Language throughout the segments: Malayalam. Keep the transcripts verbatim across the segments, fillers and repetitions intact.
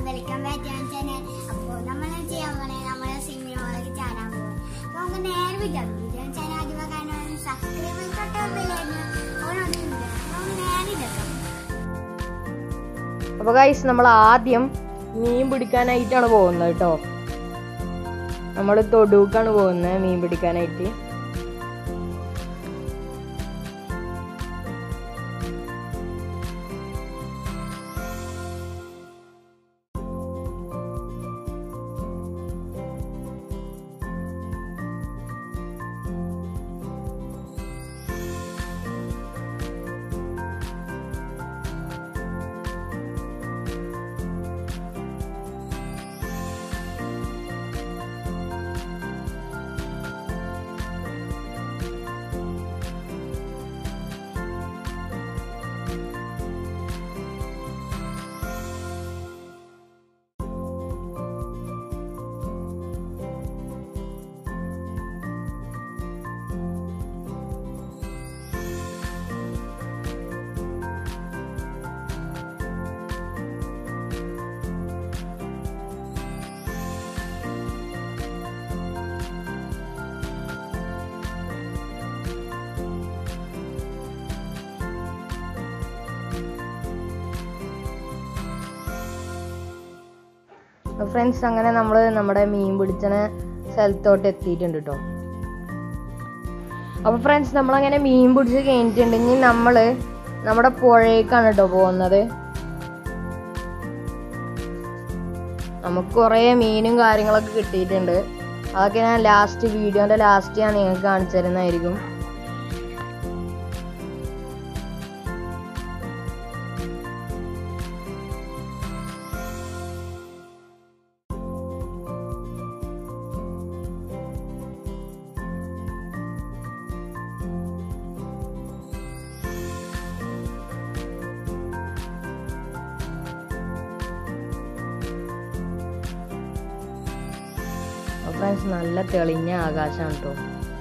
Welcome back to channel. അപ്പോൾ നമ്മൾ ചെയ്യാൻ പോലെ നമ്മളെ സ്വിമ്മിംഗ് പൂളിലേക്ക് ചാടാൻ പോകും. അപ്പോൾ നമുക്ക് നേരെ വിചാരിക്കും വീഡിയോ ചാനൽ ആദ്യമേ കാണാൻ സബ്സ്ക്രൈബ് തൊട്ടപ്പില്ലായിരുന്നു ഓരോന്നും നമുക്ക് നേരെ ഇതെത്താം. അപ്പോൾ ഗൈസ് നമ്മൾ ആദ്യം മീൻ പിടിക്കാനായിട്ടാണ് പോകുന്നത് കേട്ടോ. നമ്മൾ തൊടുക്കാണ് പോകുന്നത് മീൻ പിടിക്കാനായിട്ട്. ഫ്രണ്ട്സ് അങ്ങനെ നമ്മൾ നമ്മുടെ മീൻ പിടിച്ചണ സ്ഥലത്തോട്ട് എത്തിയിട്ടുണ്ട് കേട്ടോ. അപ്പോൾ ഫ്രണ്ട്സ് നമ്മളങ്ങനെ മീൻ പിടിച്ച് കഴിഞ്ഞിട്ടുണ്ടെങ്കിൽ നമ്മൾ നമ്മുടെ പുഴയേക്കാണ് കേട്ടോ പോകുന്നത്. നമുക്ക് കുറേ മീനും കാര്യങ്ങളൊക്കെ കിട്ടിയിട്ടുണ്ട്. അതൊക്കെ ഞാൻ ലാസ്റ്റ് വീഡിയോൻ്റെ ലാസ്റ്റ് ഞാൻ നിങ്ങൾക്ക് കാണിച്ചു തരുന്നതായിരിക്കും. ഫ്രണ്ട്സ് നല്ല തെളിഞ്ഞ ആകാശമാണ് കേട്ടോ.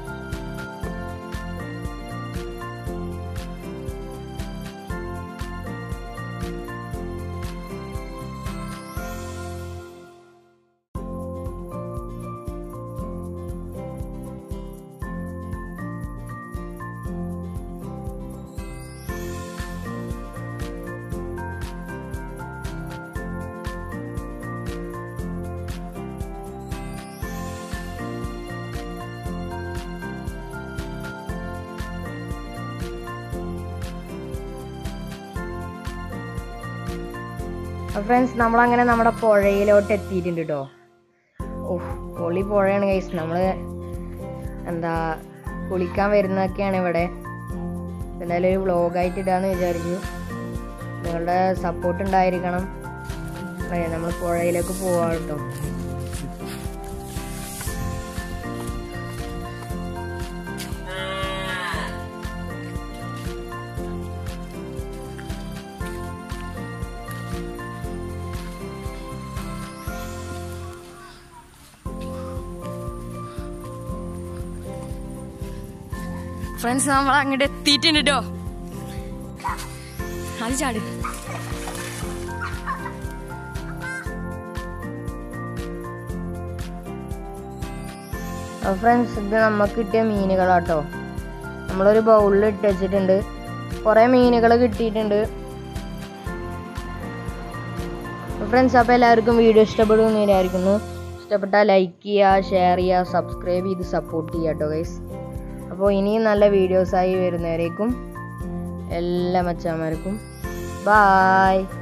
ഫ്രണ്ട്സ് നമ്മളങ്ങനെ നമ്മുടെ പുഴയിലോട്ട് എത്തിയിട്ടുണ്ട് കേട്ടോ. ഓഹ് പൊളി പുഴയാണ് ഗൈസ്. നമ്മൾ എന്താ കുളിക്കാൻ വരുന്നതൊക്കെയാണ് ഇവിടെ. എന്തായാലും ഒരു വ്ളോഗായിട്ട് ഇടാന്ന് വിചാരിച്ചു. നിങ്ങളുടെ സപ്പോർട്ട് ഉണ്ടായിരിക്കണം. നമ്മൾ പുഴയിലേക്ക് പോവാം കേട്ടോ. ഫ്രണ്ട്സ് നമ്മൾ അങ്ങോട്ട് എത്തിയിട്ടുണ്ട് കേട്ടോ. അത് ചാട്. ഫ്രണ്ട്സ് ഇത് നമുക്ക് കിട്ടിയ മീനുകളാട്ടോ. നമ്മളൊരു ബൗളിൽ ഇട്ട് വെച്ചിട്ടുണ്ട്. കുറേ മീനുകൾ കിട്ടിയിട്ടുണ്ട്. ഫ്രണ്ട്സ് അപ്പോൾ എല്ലാവർക്കും വീഡിയോ ഇഷ്ടപ്പെടുമെന്ന് വിചാരിക്കുന്നു. ഇഷ്ടപ്പെട്ടാൽ ലൈക്ക് ചെയ്യുക, ഷെയർ ചെയ്യുക, സബ്സ്ക്രൈബ് ചെയ്ത് സപ്പോർട്ട് ചെയ്യുക കേട്ടോ ഗൈസ്. അപ്പോൾ ഇനിയും നല്ല വീഡിയോസായി വരുന്നവരേക്കും എല്ലാ മച്ചാന്മാർക്കും ബായ്.